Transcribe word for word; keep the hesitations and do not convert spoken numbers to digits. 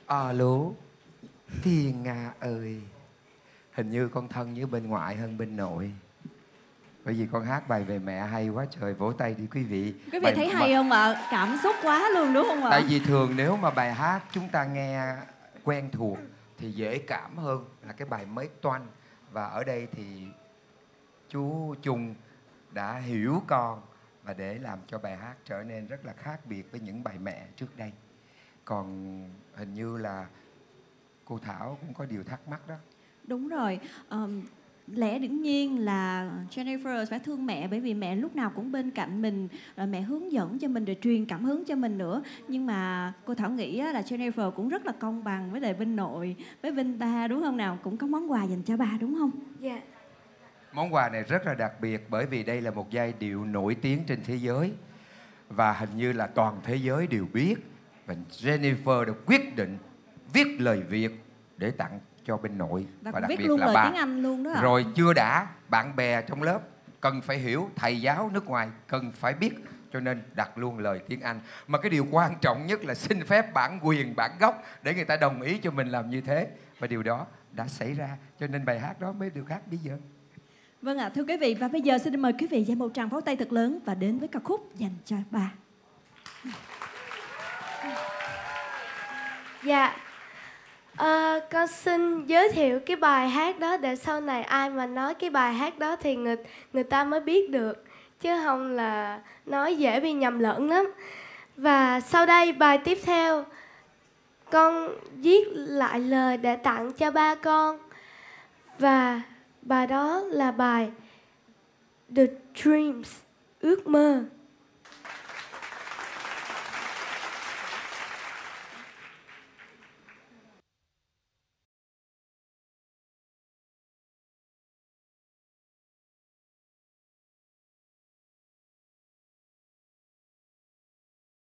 Alo, Thiên Nga ơi, hình như con thân với bên ngoại hơn bên nội. Bởi vì con hát bài về mẹ hay quá trời, vỗ tay đi quý vị. Quý vị bài thấy mà... hay không ạ? Cảm xúc quá luôn đúng không ạ? Tại vì thường nếu mà bài hát chúng ta nghe quen thuộc thì dễ cảm hơn là cái bài mới toanh. Và ở đây thì chú Trung đã hiểu con và để làm cho bài hát trở nên rất là khác biệt với những bài mẹ trước đây. Còn hình như là cô Thảo cũng có điều thắc mắc đó. Đúng rồi. Um, lẽ đương nhiên là Jennifer phải thương mẹ, bởi vì mẹ lúc nào cũng bên cạnh mình, mẹ hướng dẫn cho mình, rồi truyền cảm hứng cho mình nữa. Nhưng mà cô Thảo nghĩ là Jennifer cũng rất là công bằng với lại bên nội, với bên ba, đúng không nào? Cũng có món quà dành cho ba đúng không? Dạ. Yeah. Món quà này rất là đặc biệt bởi vì đây là một giai điệu nổi tiếng trên thế giới và hình như là toàn thế giới đều biết. Và Jennifer đã quyết định viết lời Việt để tặng cho bên nội. Và, và đặc viết biệt luôn là lời ba. tiếng Anh luôn đó ạ. Rồi chưa đã, bạn bè trong lớp cần phải hiểu, thầy giáo nước ngoài cần phải biết, cho nên đặt luôn lời tiếng Anh. Mà cái điều quan trọng nhất là xin phép bản quyền, bản gốc để người ta đồng ý cho mình làm như thế. Và điều đó đã xảy ra, cho nên bài hát đó mới được hát bây giờ. Vâng ạ, à, thưa quý vị, và bây giờ xin mời quý vị dành một tràng pháo tay thật lớn và đến với ca khúc dành cho ba. Dạ. À, con xin giới thiệu cái bài hát đó để sau này ai mà nói cái bài hát đó thì người người ta mới biết được, chứ không là nói dễ bị nhầm lẫn lắm. Và sau đây bài tiếp theo con viết lại lời để tặng cho ba con, và bài đó là bài The Dreams, ước mơ.